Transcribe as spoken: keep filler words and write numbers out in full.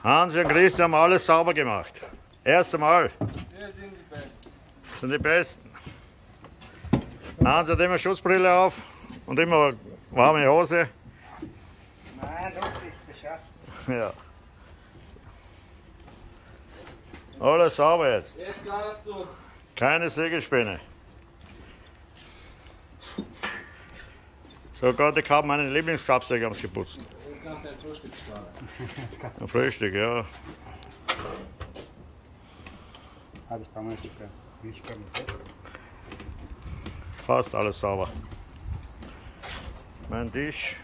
Hansi und Christian haben alles sauber gemacht. Erste Mal. Wir sind die Besten. Sind die Besten. Hansi hat immer Schutzbrille auf und immer warme Hose. Nein, doch nicht geschafft. Ja. Alles sauber jetzt. Jetzt kannst du. Keine Sägespäne. Sogar die Kappen, meine Lieblingskappsäge haben es geputzt. Jetzt kannst du ein Frühstück sparen. Ein Frühstück, ja. Ah, das brauchen wir nicht. Nicht fest. Fast alles sauber. Mein Tisch.